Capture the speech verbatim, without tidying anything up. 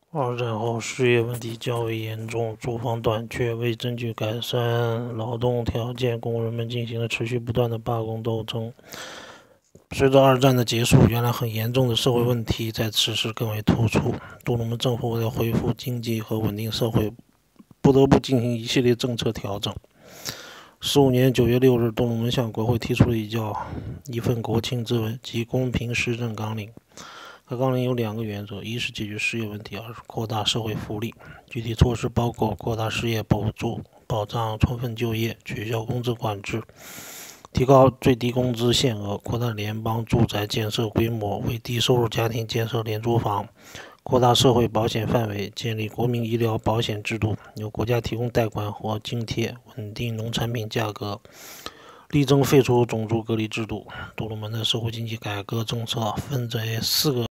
二战后失业问题较为严重，住房短缺，为争取改善劳动条件，工人们进行了持续不断的罢工斗争。随着二战的结束，原来很严重的社会问题在此时更为突出。杜鲁门政府为了恢复经济和稳定社会，不得不进行一系列政策调整。十五年九月六日，杜鲁门向国会提出了一叫一份国情咨文及公平施政纲领。该纲领有两个原则：一是解决失业问题，二是扩大社会福利。具体措施包括扩大失业补助，保障充分就业，取消工资管制，提高最低工资限额，扩大联邦住宅建设规模，为低收入家庭建设廉租房，扩大社会保险范围，建立国民医疗保险制度，由国家提供贷款或津贴，稳定农产品价格，力争废除种族隔离制度。杜鲁门的社会经济改革政策分为四个